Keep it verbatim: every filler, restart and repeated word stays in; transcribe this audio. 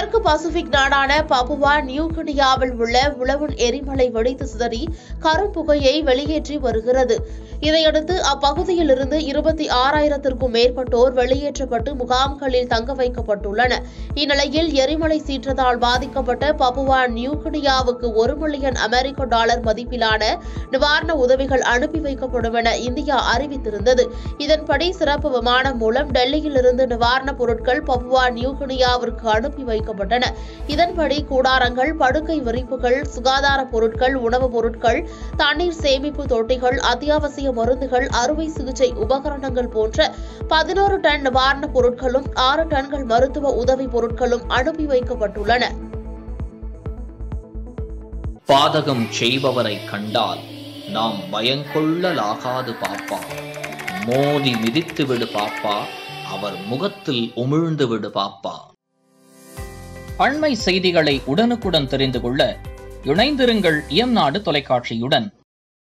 தெற்கு பசிபிக் நாடான பப்புவா நியூகினியாவில் உள்ள உளவுன் எரிமலை வெடித்து சிதறி கரும்புகையை வெளியேற்றி வருகிறது. இதையடுத்து அப்பகுதியில் இருந்து இருபத்தி ஆறாயிரத்திற்கும் மேற்பட்டோர் வெளியேற்றப்பட்டு முகாம்களில் தங்க வைக்கப்பட்டுள்ளனர். இந்நிலையில் எரிமலை சீற்றத்தால் பாதிக்கப்பட்ட பப்புவா நியூகினியாவுக்கு ஒரு மில்லியன் அமெரிக்க டாலர் மதிப்பிலான நிவாரண உதவிகள் அனுப்பி வைக்கப்படும் என இந்தியா அறிவித்திருந்தது. இதன்படி சிறப்பு விமானம் மூலம் டெல்லியிலிருந்து நிவாரணப் பொருட்கள் பப்புவா நியூகினியாவிற்கு அனுப்பி வைக்கப்பட்டன. இதன்படி கூடாரங்கள், படுக்கை விரிப்புகள், சுகாதார பொருட்கள், உணவுப் பொருட்கள், தண்ணீர் சேமிப்பு தொட்டிகள், அத்தியாவசிய மருந்துகள், அறுவை சிகிச்சை உபகரணங்கள் போன்ற பதினோரு டன் நிவாரணப் பொருட்களும் ஆறு டன்கள் மருத்துவ உதவி பொருட்களும் அனுப்பி வைக்கப்பட்டுள்ளன. பாதகம் செய்பவரை கண்டால் நாம் பயங்கொள்ளலாகாது பாப்பா. மோதி மிதித்து விடு பாப்பா, அவர் முகத்தில் உமிழ்ந்து விடு பாப்பா. அண்மை செய்திகளை உடனுக்குடன் தெரிந்து கொள்ள இணைந்திருங்கள் எம் நாடு தொலைக்காட்சியுடன்.